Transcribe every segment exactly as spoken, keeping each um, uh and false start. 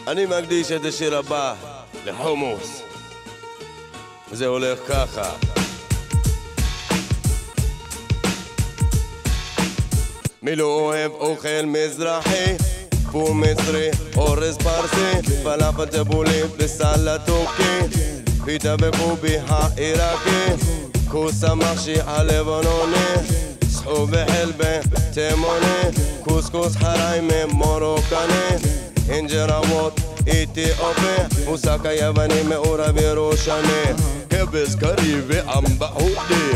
אני מקדיש את השיר הבא לחומוס, וזה הולך ככה. מי לא אוהב אוכל מזרחי, פור מצרי, אורז פרסי, פלאפל טבולי וסלט טורקי, פיתה וקובי העיראקי, כוסה מחשי הלבנוני, סחוב וחלבה תימוני, קוסקוס חריימה מרוקני, אינג'ראוות אתיופי, מוסקה יווני מעורב ירושני, כבש קרי ואמבה הודי.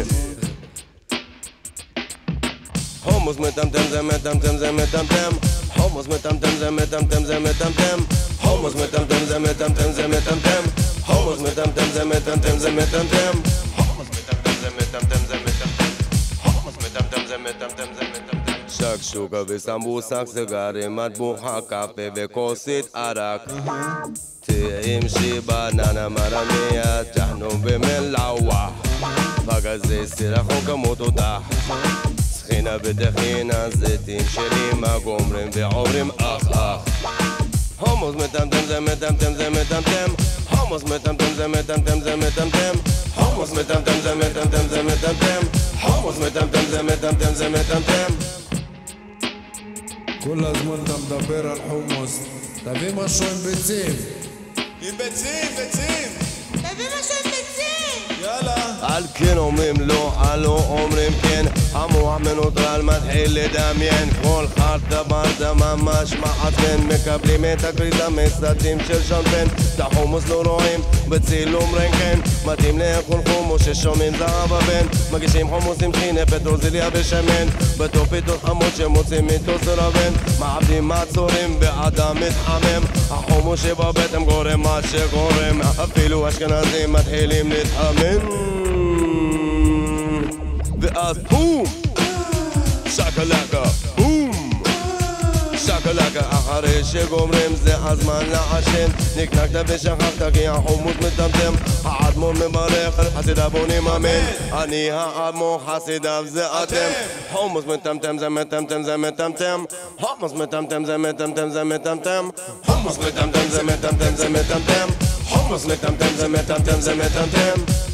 חומוס מטמטם זה מטמטם זה מטמטם, חומוס מטמטם זה מטמטם זה מטמטם, חומוס מטמטם זה מטמטם זה מטמטם, חומוס מטמטם זה מטמטם זה מטמטם, חומוס מטמטם זה מטמטם זה מטמטם, חומוס מטמטם זה מטמטם זה מטמטם. שקשוקה וסמבוסק, סיגרים, מטבוחה, קפה וכוסית ערק, תמשי בננה מרמיה, ג'חנון במלאווה, פגזי סירחון כמו תודה, סחינה ודחינה, זיתים שלי מה גומרים ועוברים אח אח. חומוס מטמטם זה מטמטם זה מטמטם, חומוס מטמטם זה מטמטם זה מטמטם, חומוס מטמטם זה מטמטם זה מטמטם, חומוס מטמטם זה מטמטם זה מטמטם. כל הזמן אתה מדבר על חומוס, תביא משהו עם ביצים. עם ביצים, ביצים! תביא משהו עם ביצים! יאללה! על כן אומרים לא, על לא אומרים כן, המוח מנוטרל מתחיל לדמיין, כל חרטה ברדה ממש מעצבן, מקבלים את הקריזה מסרטים של שמפן, את החומוס לא רואים בצילום רנטגן, מתאים לאכול חומוס ששומעים זהב הבן, מגישים חומוס עם טחינה, פטרוזיליה ושמן, בתוך פיתות חמוד שמוצאים איתו סרבן, מעבדים מעצורים באדם מתחמם, החומוס שבבטן גורם מה שגורם, אפילו אשכנזים מתחילים להתחמם, ואז בום! שקלקה, בום! שקלקה, אחרי שגומרים זה הזמן לעשן, נקנקת ושכחת כי החומוס מטמטם, האדמו"ר מברך, חסידיו בונים אמן, אני האדמו"ר, חסידיו זה אתם, חומוס מטמטם זה מטמטם זה מטמטם, חומוס מטמטם זה מטמטם זה מטמטם, חומוס מטמטם זה מטמטם זה מטמטם, חומוס מטמטם זה מטמטם זה מטמטם.